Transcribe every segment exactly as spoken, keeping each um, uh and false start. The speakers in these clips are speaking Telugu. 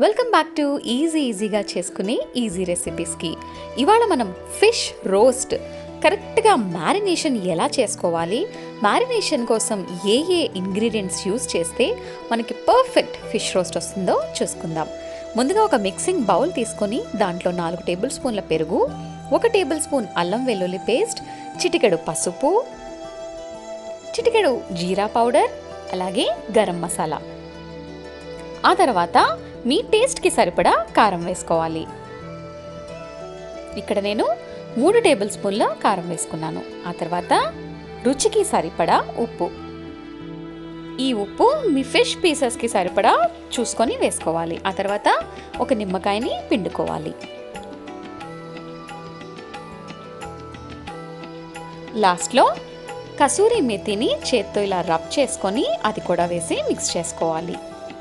వెల్కమ్ బ్యాక్ టు ఈజీ ఈజీగా చేసుకునే ఈజీ రెసిపీస్కి. ఇవాళ మనం ఫిష్ రోస్ట్ కరెక్ట్గా మ్యారినేషన్ ఎలా చేసుకోవాలి, మ్యారినేషన్ కోసం ఏ ఏ ఇంగ్రీడియంట్స్ యూస్ చేస్తే మనకి పర్ఫెక్ట్ ఫిష్ రోస్ట్ వస్తుందో చూసుకుందాం. ముందుగా ఒక మిక్సింగ్ బౌల్ తీసుకొని దాంట్లో నాలుగు టేబుల్ స్పూన్ల పెరుగు, ఒక టేబుల్ స్పూన్ అల్లం వెల్లుల్లి పేస్ట్, చిటికెడు పసుపు, చిటికెడు జీరా పౌడర్, అలాగే గరం మసాలా. ఆ తర్వాత మీ టేస్ట్కి సరిపడా కారం వేసుకోవాలి. ఇక్కడ నేను మూడు టేబుల్ స్పూన్ల కారం వేసుకున్నాను. ఆ తర్వాత రుచికి సరిపడా ఉప్పు. ఈ ఉప్పు మీ ఫిష్ పీసెస్కి సరిపడా చూసుకొని వేసుకోవాలి. ఆ తర్వాత ఒక నిమ్మకాయని పిండుకోవాలి. లాస్ట్లో కసూరి మెతిని చేత్తో ఇలా రబ్ చేసుకొని అది కూడా వేసి మిక్స్ చేసుకోవాలి.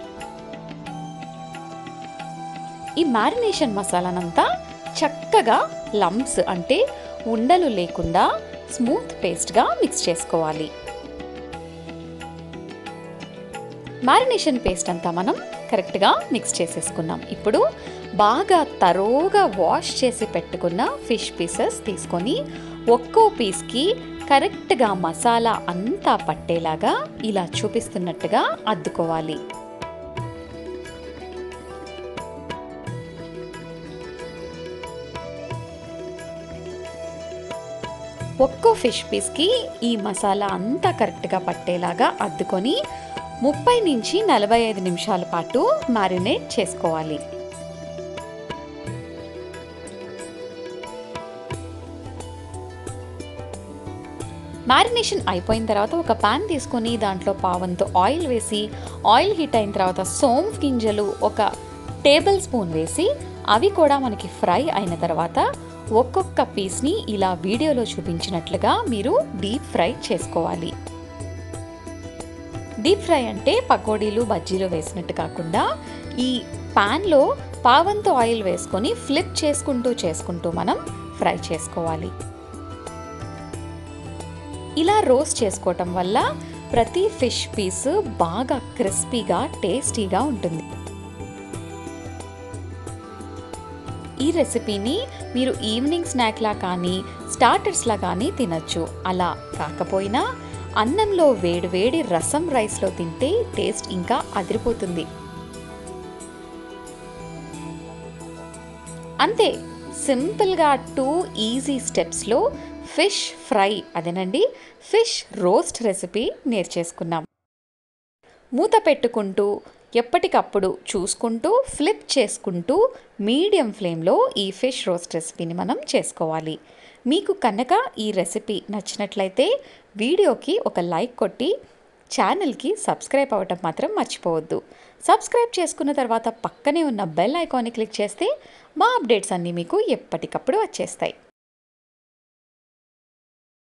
ఈ మ్యారినేషన్ మసాలానంతా చక్కగా లంప్స్ అంటే ఉండలు లేకుండా స్మూత్ పేస్ట్గా మిక్స్ చేసుకోవాలి. మ్యారినేషన్ పేస్ట్ అంతా మనం కరెక్ట్గా మిక్స్ చేసేసుకున్నాం. ఇప్పుడు బాగా తరోగా వాష్ చేసి పెట్టుకున్న ఫిష్ పీసెస్ తీసుకొని ఒక్కో పీస్కి కరెక్ట్గా మసాలా అంతా పట్టేలాగా ఇలా చూపిస్తున్నట్టుగా అద్దుకోవాలి. ఒక్కో ఫిష్ పీస్కి ఈ మసాలా అంతా కరెక్ట్గా పట్టేలాగా అద్దుకొని ముప్పై నుంచి నలభై ఐదు నిమిషాల పాటు మ్యారినేట్ చేసుకోవాలి. మ్యారినేషన్ అయిపోయిన తర్వాత ఒక పాన్ తీసుకొని దాంట్లో పావంతో ఆయిల్ వేసి, ఆయిల్ హీట్ అయిన తర్వాత సోంఫ్ గింజలు ఒక టేబుల్ స్పూన్ వేసి అవి కూడా మనకి ఫ్రై అయిన తర్వాత ఒక్కొక్క పీస్ని ఇలా వీడియోలో చూపించినట్లుగా మీరు డీప్ ఫ్రై చేసుకోవాలి. డీప్ ఫ్రై అంటే పకోడీలు బజ్జీలు వేసినట్టు కాకుండా ఈ పాన్లో పావంతో ఆయిల్ వేసుకొని ఫ్లిప్ చేసుకుంటూ చేసుకుంటూ మనం ఫ్రై చేసుకోవాలి. ఇలా రోస్ట్ చేసుకోవటం వల్ల ప్రతి ఫిష్ పీస్ బాగా క్రిస్పీగా టేస్టీగా ఉంటుంది. ఈ రెసిపీని మీరు ఈవినింగ్ స్నాక్లా కానీ స్టార్టర్స్లా కానీ తినచ్చు. అలా కాకపోయినా అన్నంలో వేడివేడి రసం రైస్లో తింటే టేస్ట్ ఇంకా అదిరిపోతుంది. అంతే, సింపుల్గా టూ ఈజీ స్టెప్స్లో ఫిష్ ఫ్రై అదేనండి ఫిష్ రోస్ట్ రెసిపీ నేర్చేసుకున్నాం. మూత పెట్టుకుంటూ ఎప్పటికప్పుడు చూసుకుంటూ ఫ్లిప్ చేసుకుంటూ మీడియం ఫ్లేమ్లో ఈ ఫిష్ రోస్ట్ రెసిపీని మనం చేసుకోవాలి. మీకు కనుక ఈ రెసిపీ నచ్చినట్లయితే వీడియోకి ఒక లైక్ కొట్టి ఛానల్కి సబ్స్క్రైబ్ అవ్వటం మాత్రం మర్చిపోవద్దు. సబ్స్క్రైబ్ చేసుకున్న తర్వాత పక్కనే ఉన్న బెల్ ఐకాన్ని క్లిక్ చేస్తే మా అప్డేట్స్ అన్నీ మీకు ఎప్పటికప్పుడు వచ్చేస్తాయి.